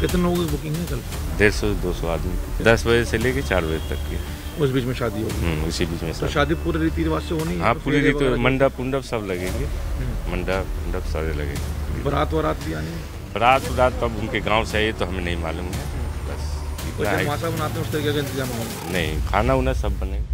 कितने लोगों की बुकिंग है कल? 150-200 आदमी, 10 बजे से लेके 4 बजे तक की। उस बीच में शादी होगी? उसी बीच में तो शादी पूरे रीति रिवाज से होनी है? हाँ, पूरी रीति, मंडप सब लगेंगे, मंडप सारे लगेंगे। बारात वारात भी आनी है? बारात तब उनके गांव से आई तो हमें नहीं मालूम है, बस इतना है। जन्माशा बनाते हैं उस तरीके का इंतजाम होगा? नहीं, खाना उना सब बनेगा।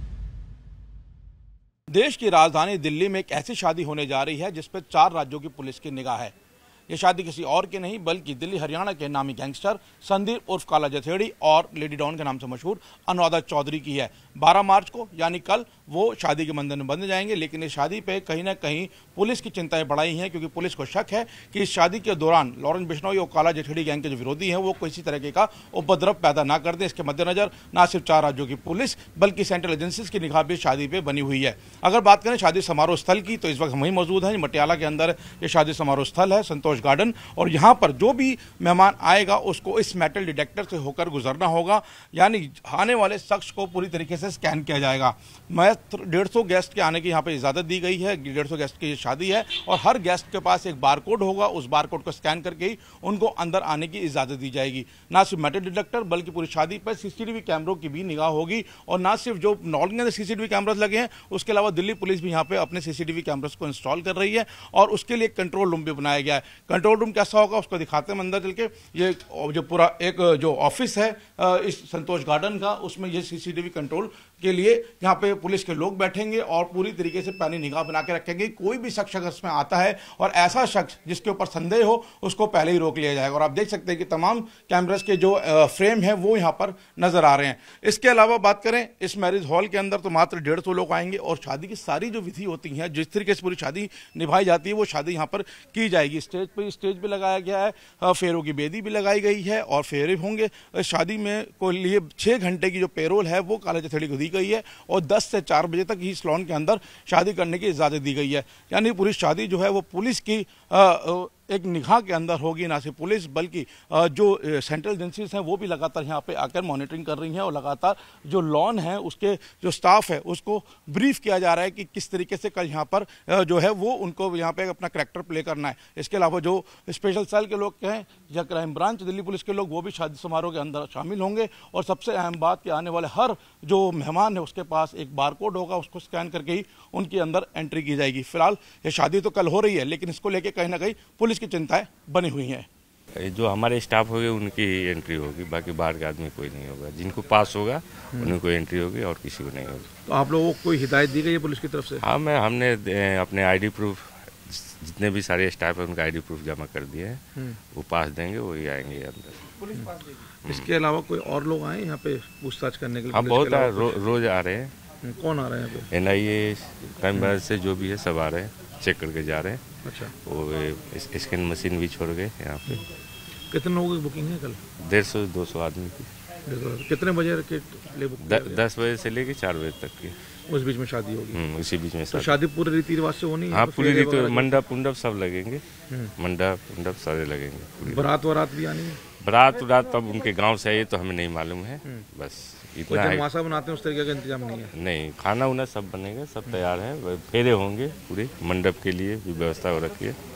देश की राजधानी दिल्ली में एक ऐसी शादी होने जा रही है जिस पर 4 राज्यों की पुलिस की निगाह है। ये शादी किसी और की नहीं बल्कि दिल्ली हरियाणा के नामी गैंगस्टर संदीप उर्फ काला जथेड़ी और लेडी डॉन के नाम से मशहूर अनुराधा चौधरी की है। 12 मार्च को यानी कल वो शादी के बंधन में बंध जाएंगे, लेकिन इस शादी पे कहीं ना कहीं पुलिस की चिंताएं बढ़ाई हैं, क्योंकि पुलिस को शक है कि इस शादी के दौरान लॉरेंस बिश्नोई और काला जथेड़ी गैंग के जो विरोधी हैं वो किसी तरीके का उपद्रव पैदा ना कर दें। इसके मद्देनजर न सिर्फ 4 राज्यों की पुलिस बल्कि सेंट्रल एजेंसीज की निगाह भी शादी पे बनी हुई है। अगर बात करें शादी समारोह स्थल की तो इस वक्त हम वहीं मौजूद हैं। मटियाला के अंदर ये शादी समारोह स्थल है, संतोष गार्डन, और यहाँ पर जो भी मेहमान आएगा उसको इस मेटल डिटेक्टर से होकर गुजरना होगा, यानी आने वाले शख्स को पूरी तरीके से स्कैन किया जाएगा। मात्र 150 गेस्ट के आने की यहाँ पे इजाज़त दी गई है। 150 गेस्ट की शादी है और हर गेस्ट के पास एक बारकोड होगा, उस बारकोड को स्कैन करके ही उनको अंदर आने की इजाज़त दी जाएगी। ना सिर्फ मेटल डिटेक्टर बल्कि पूरी शादी पर सीसीटीवी कैमरों की भी निगाह होगी, और ना सिर्फ जो नॉर्थ के अंदर सीसीटीवी कैमरास लगे हैं उसके अलावा दिल्ली पुलिस भी यहाँ पे अपने सीसीटीवी कैमरास को इंस्टॉल कर रही है, और उसके लिए कंट्रोल रूम भी बनाया गया है। कंट्रोल रूम कैसा होगा उसको दिखाते हैं अंदर चल के। ये जो पूरा एक जो ऑफिस है इस संतोष गार्डन का, उसमें ये सीसीटीवी कंट्रोल के लिए यहाँ पे पुलिस के लोग बैठेंगे और पूरी तरीके से पैनी निगाह बना के रखेंगे। कोई भी शख्स अगर इसमें आता है और ऐसा शख्स जिसके ऊपर संदेह हो उसको पहले ही रोक लिया जाएगा। और आप देख सकते हैं कि तमाम कैमरास के जो फ्रेम है वो यहाँ पर नजर आ रहे हैं। इसके अलावा बात करें इस मैरिज हॉल के अंदर तो मात्र 150 लोग आएंगे और शादी की सारी जो विधि होती है, जिस तरीके से पूरी शादी निभाई जाती है वो शादी यहाँ पर की जाएगी। स्टेज पे लगाया गया है, फेरों की बेदी भी लगाई गई है और फेरे होंगे। शादी में को लिए 6 घंटे की जो पेरोल है वो काला जथेड़ी को दी गई है और 10 से 4 बजे तक ही सैलून के अंदर शादी करने की इजाज़त दी गई है। यानी पूरी शादी जो है वो पुलिस की एक निगाह के अंदर होगी। ना सिर्फ पुलिस बल्कि जो सेंट्रल एजेंसीज हैं वो भी लगातार यहाँ पे आकर मॉनिटरिंग कर रही हैं, और लगातार जो लॉन है उसके जो स्टाफ है उसको ब्रीफ किया जा रहा है कि किस तरीके से कल यहाँ पर जो है वो उनको यहाँ पे अपना करैक्टर प्ले करना है। इसके अलावा जो स्पेशल सेल के लोग हैं या क्राइम ब्रांच दिल्ली पुलिस के लोग वो भी शादी समारोह के अंदर शामिल होंगे। और सबसे अहम बात कि आने वाले हर जो मेहमान है उसके पास एक बारकोड होगा, उसको स्कैन करके ही उनके अंदर एंट्री की जाएगी। फिलहाल ये शादी तो कल हो रही है, लेकिन इसको लेकर कहीं ना कहीं पुलिस की चिंताएं बनी हुई हैं। जो हमारे स्टाफ होंगे उनकी एंट्री होगी, बाकी बाहर का आदमी कोई नहीं होगा। जिनको पास होगा उन्हीं को एंट्री होगी और किसी को नहीं होगी। तो आप लोगों को कोई हिदायत दी गई है पुलिस की तरफ से? हाँ, हमने अपने आईडी प्रूफ, जितने भी सारे स्टाफ है उनका आईडी प्रूफ जमा कर दिए हैं, वो पास देंगे वही आएंगे अंदर। पुलिस पास देगी। इसके अलावा कोई और लोग आए यहाँ पे पूछताछ करने के लिए? हाँ, बहुत रोज आ रहे हैं। कौन आ रहे हैं यहाँ पे? NIA, क्राइम ब्रांच से जो भी है सब आ रहे हैं, चेक करके जा रहे हैं। अच्छा, वो स्कैन मशीन भी छोड़ गए यहाँ पे। कितने लोगों की बुकिंग है कल? 150-200 आदमी की। कितने बजे के लिए बुकिंग? 10 बजे से लेके 4 बजे तक की। उस बीच में शादी होगी? उसी बीच में तो शादी पूरे रीति रिवाज से होनी है? हाँ, पूरी रीति, मंडप सब लगेंगे, मंडप सारे लगेंगे। बारात वारात भी आनी है? बारात तब उनके गांव से आई तो हमें नहीं मालूम है, बस इतना है। जन्माशा बनाते हैं उस तरीके का इंतजाम नहीं है? नहीं, खाना उना सब बनेगा, सब तैयार है। फेरे होंगे, पूरे मंडप के लिए भी व्यवस्था हो रखी है।